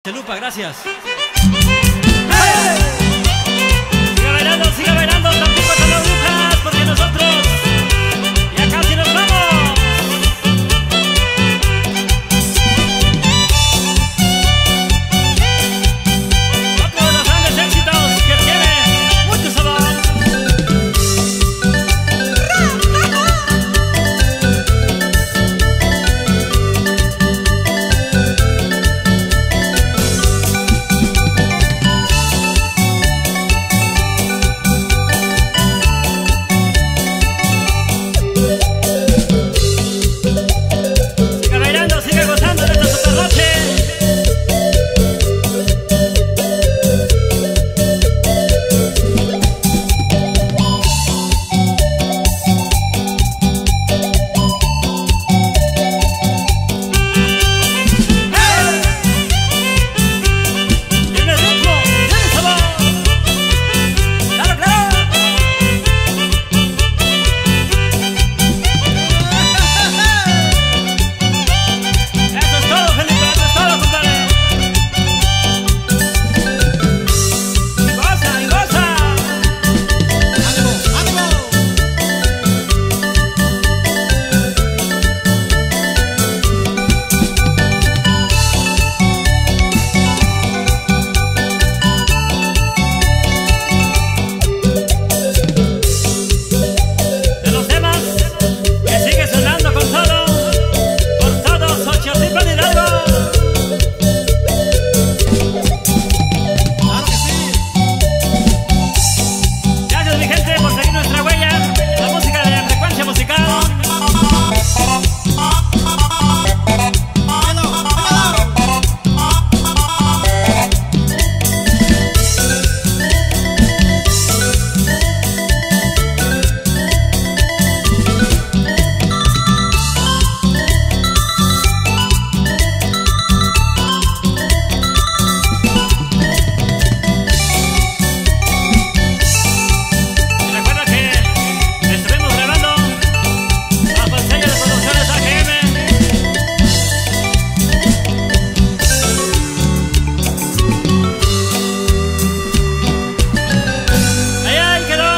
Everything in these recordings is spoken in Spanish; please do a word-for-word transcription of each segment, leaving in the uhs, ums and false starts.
Lupa, gracias. ¡Hey! Siga bailando, siga bailando, tampoco con las brujas, porque nosotros ya casi nos vamos. Otro de los grandes éxitos que tiene mucho sabor.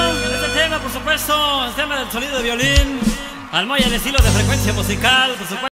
El tema del sonido de violín, al Moya el estilo de frecuencia musical, por supuesto.